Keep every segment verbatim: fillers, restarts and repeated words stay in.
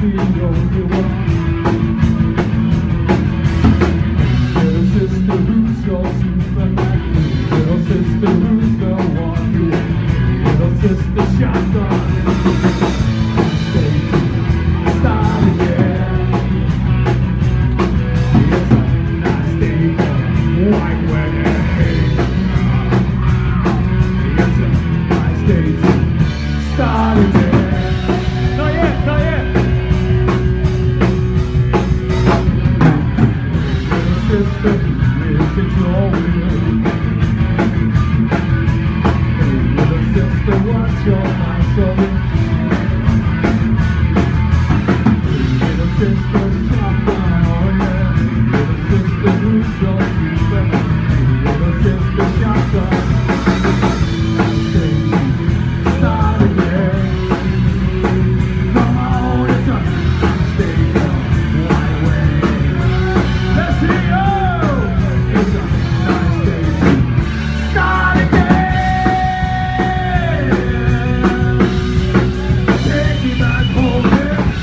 the only one. Little sister, who's your Superman? Little sister, who's the one you want? Little sister, shotgun. Stay tuned, start again. It's a nice day for white wedding. It's a nice day to start again. Not yet, not yet. Little sister, lives in your will. Hey, little sister, what's your mind so rich? Hey, little sister, shotgun, oh yeah. Little sister, who's your Superman? Hey, little sister, shotgun. Stay tuned, start again. Come on, it's a stay down, white way. Let's see, oh! It's a nice day to start again. Take me back home, yeah.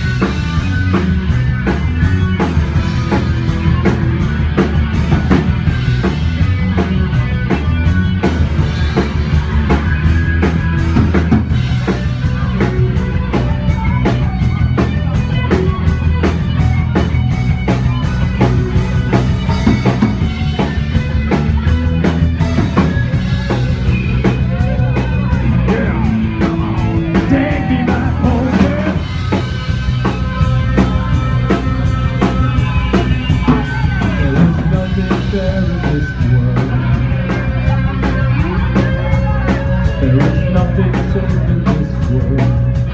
There is nothing safe in this world.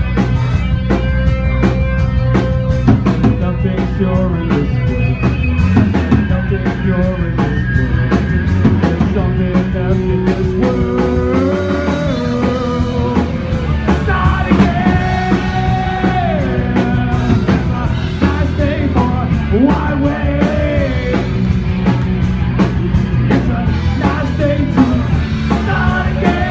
There's nothing sure in this world. There's nothing pure in this world. There's something left in this world. Start again. Nice day for white way. It's a nice day to start again.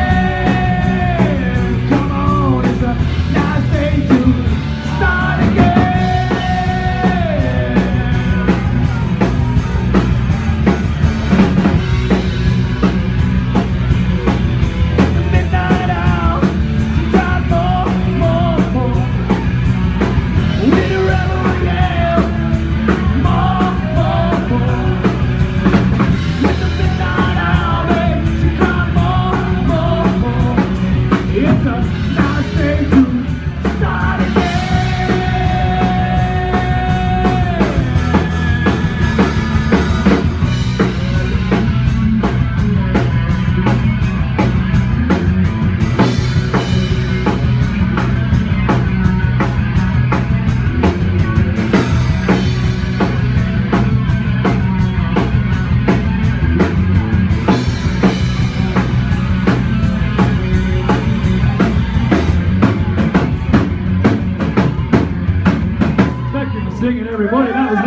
Singing, everybody. That was